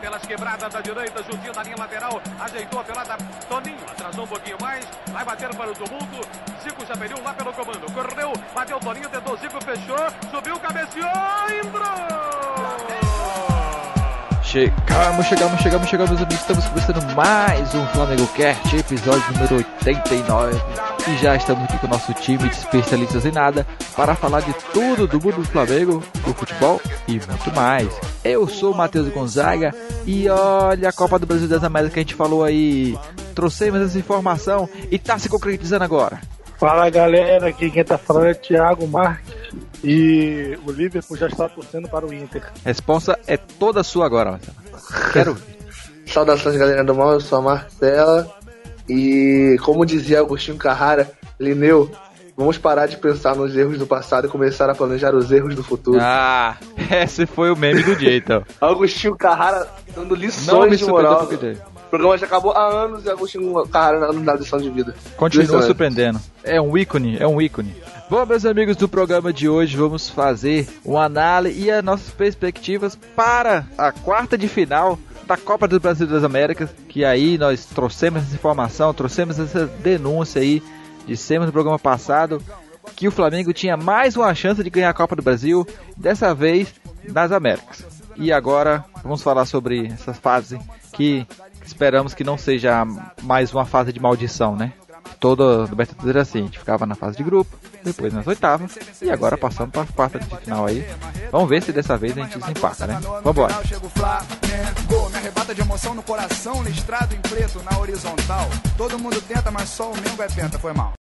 pelas quebradas da direita, juntinho da linha lateral, ajeitou a pelada, Toninho atrasou um pouquinho mais, vai bater para o tumulto, Zico já perdeu lá pelo comando, correu, bateu Toninho, tentou Zico, fechou, subiu, cabeceou, entrou! Chegamos, meus amigos, estamos começando mais um Flamengo Cast, episódio número 89, e já estamos aqui com o nosso time de especialistas em nada, para falar de tudo do mundo do Flamengo, do futebol e muito mais. Eu sou o Matheus Gonzaga, e olha a Copa do Brasil das Américas que a gente falou aí, trouxemos essa informação e tá se concretizando agora. Fala galera, aqui quem tá falando é Thiago Marques. E o Liverpool já está torcendo para o Inter. Resposta é toda sua agora, Marcelo. Quero ver. Saudações, galera do mal, eu sou a Marcela. E como dizia Agostinho Carrara, Lineu, vamos parar de pensar nos erros do passado e começar a planejar os erros do futuro. Ah, esse foi o meme do dia, então. Agostinho Carrara dando lições de moral. O programa já acabou há anos e Agostinho Carrara não dá lição de vida. Continua surpreendendo. É um ícone. Bom, meus amigos, do programa de hoje vamos fazer uma análise e as nossas perspectivas para a quarta de final da Copa do Brasil das Américas, que aí nós trouxemos essa informação, trouxemos essa denúncia aí, dissemos no programa passado que o Flamengo tinha mais uma chance de ganhar a Copa do Brasil, dessa vez nas Américas. E agora vamos falar sobre essa fase que esperamos que não seja mais uma fase de maldição, né? Toda Libertadores era assim, a gente ficava na fase de grupo, depois nas oitavas, e agora passamos para a quarta de final aí. Vamos ver se dessa vez a gente desempata, né? Vambora! Me arrebata de emoção no coração, listrado em preto na horizontal. Todo mundo tenta, mas só o Mengo é penta, foi mal.